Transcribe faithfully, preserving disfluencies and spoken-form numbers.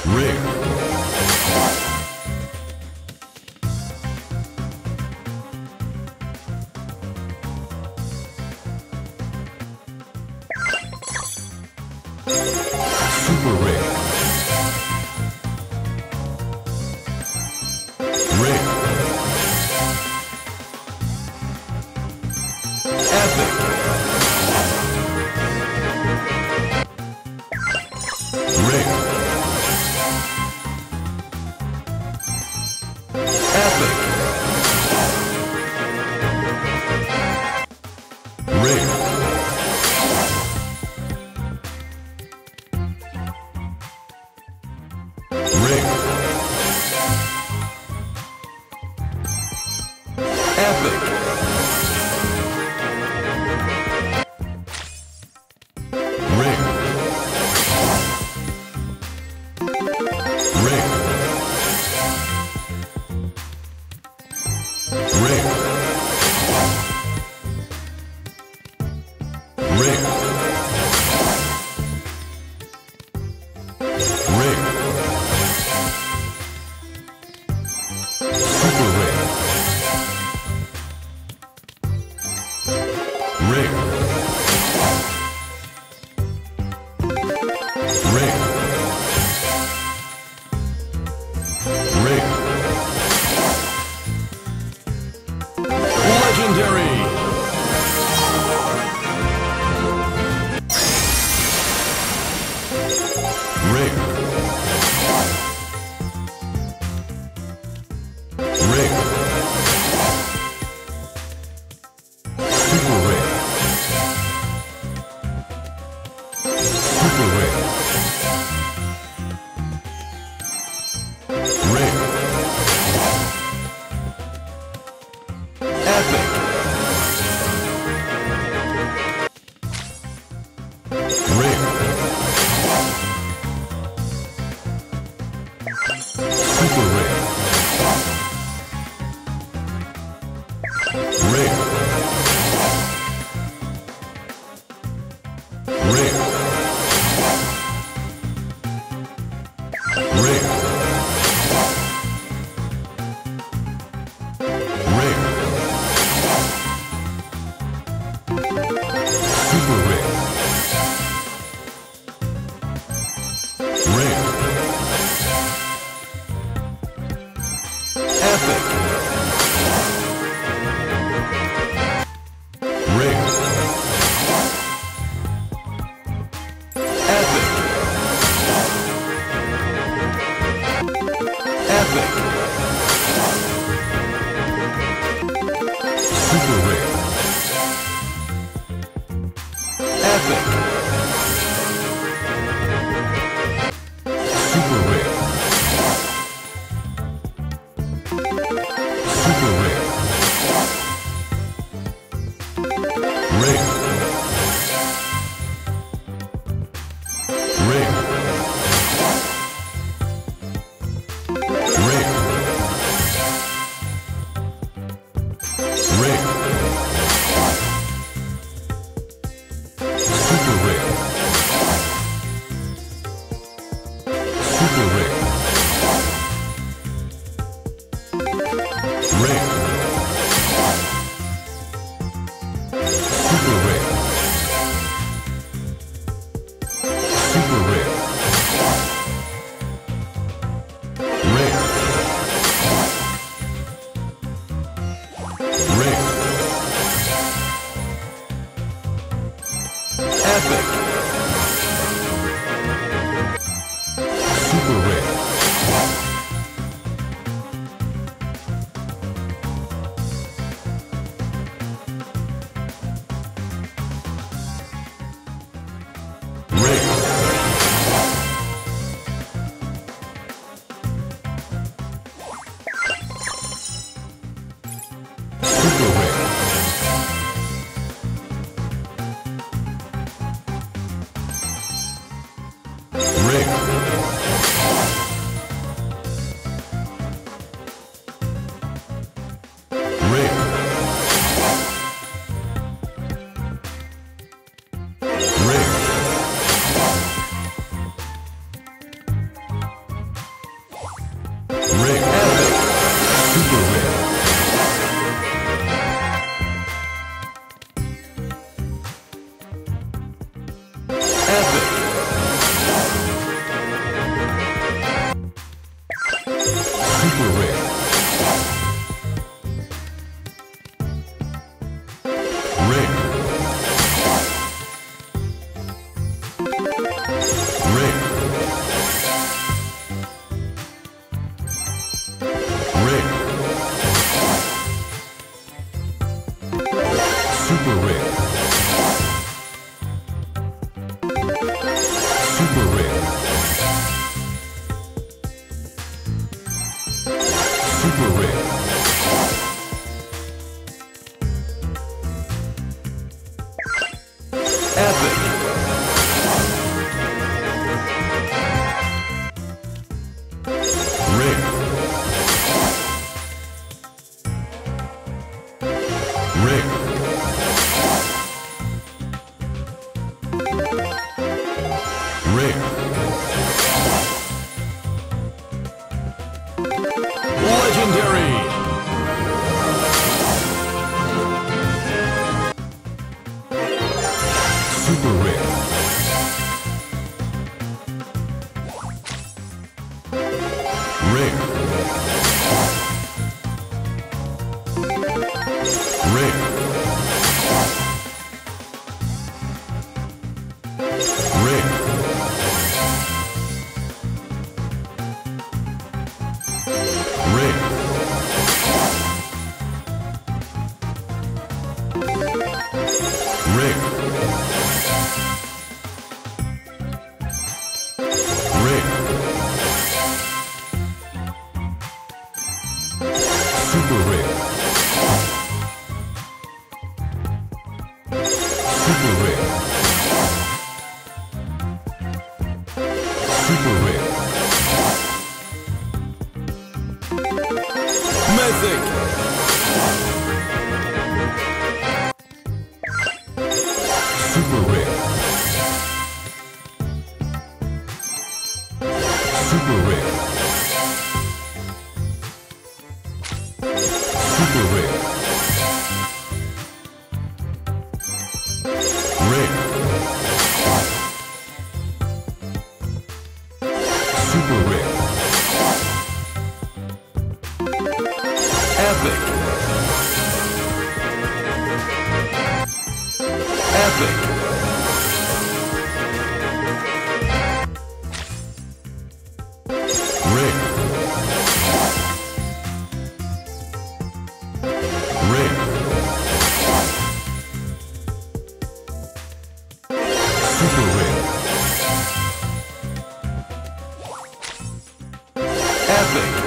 Rare. Super rare. Rare. Epic. Rare. Epic. Rare. Rare. Epic. Rare. Rare. Rare. Rare. Rare. Super rare. Rare. Rare. Rare. Legendary. Rare. Rare. Super rare. Super rare. Rare. Epic. Rare. Super rare. Rare. Rare. Rare. Rare. Super rare. Rare. Epic. Rare. Epic. Epic. Super rare. Epic. Super rare. Super rare. Rare. Rare. Rare. Rare. Super rare. Super rare. Rare. Super rare. Super rare. Rare. Rare. Epic. Super rare. Rare. Legendary. Super rare. Rare. Rare. Rare. Rare. Rare. Rare. Super rare. Super rare. Super rare. Mythic. Super rare. Super rare. Super rare. Rare. Super rare. Epic. Epic. Rare. Rare. Super rare. Epic.